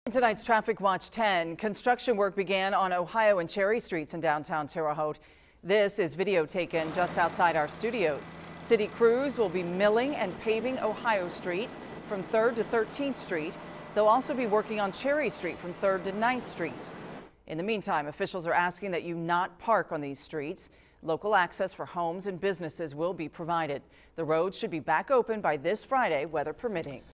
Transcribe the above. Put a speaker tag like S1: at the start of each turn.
S1: Tonight's Traffic Watch 10. Construction work began on Ohio and Cherry Streets in downtown Terre Haute. This is video taken just outside our studios. City crews will be milling and paving Ohio Street from 3rd to 13th Street. They'll also be working on Cherry Street from 3rd to 9th Street. In the meantime, officials are asking that you not park on these streets. Local access for homes and businesses will be provided. The roads should be back open by this Friday, weather permitting.